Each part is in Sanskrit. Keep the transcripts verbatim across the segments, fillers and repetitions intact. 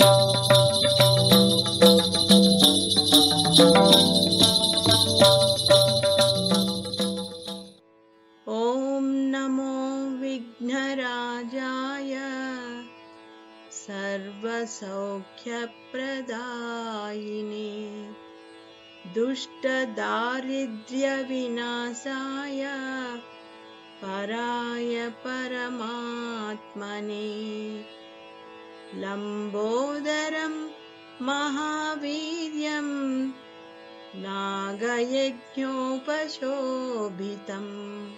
ॐ नमो विघ्नराजाय सर्वसौख्यप्रदायिने दुष्टदारिद्र्यविनाशाय पराय परमात्मने लम्बोदरं महावीर्यं नागयज्ञोपशोभितम्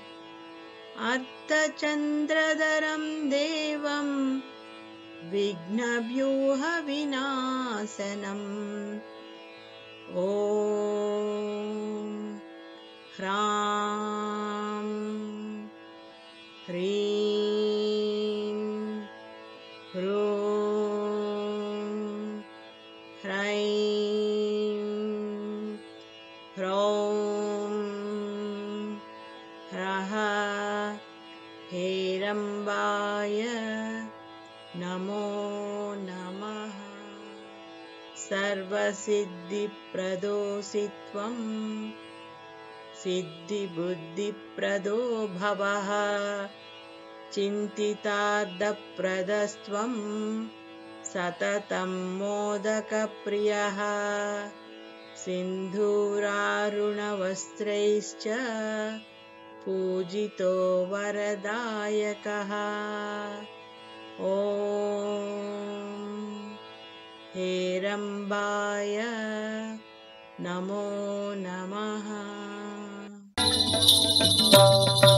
अर्धचन्द्रधरं देवं विघ्नव्यूहविनाशनम् ॐ ह्रां ह्रीं ह्रूं ह्रैं ह्रौं ह्रः हेरम्बाय नमो नमः। सर्वसिद्धिप्रदोषित्वं सिद्धिबुद्धिप्रदो भवः चिन्तितार्थप्रदस्त्वं सततं मोदकप्रियः सिन्धूरारुणवस्त्रैश्च पूजितो वरदायकः ॐ हेरम्बाय नमो नमः।